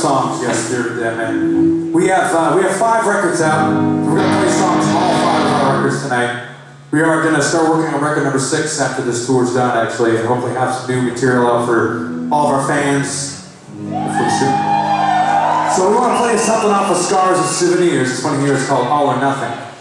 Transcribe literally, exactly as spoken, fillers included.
songs, yes, dear yeah, man. We have uh, we have five records out. We're gonna play songs from all five of our records tonight. We are gonna start working on record number six after this tour's done, actually, and hopefully have some new material out for all of our fans. Hopefully soon. So we want to play something off of Scars and Souvenirs. This one here is called All or Nothing.